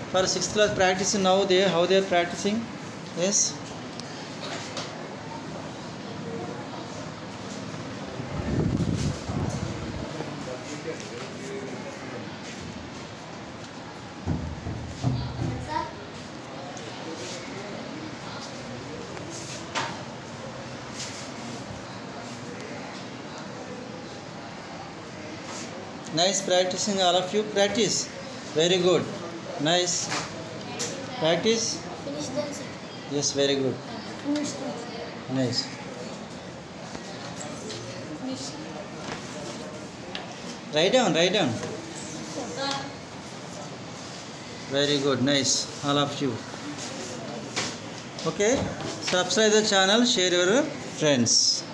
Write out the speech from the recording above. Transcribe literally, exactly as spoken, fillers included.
For sixth class practicing now, they how they are practicing? Yes. Nice practicing, all of you. Practice. Very good. Nice. Practice. Finish them, sir. Yes, very good. Finish them. Nice. Finish. Write down, write down. Very good. Nice. All of you. Okay. Subscribe the channel. Share your friends.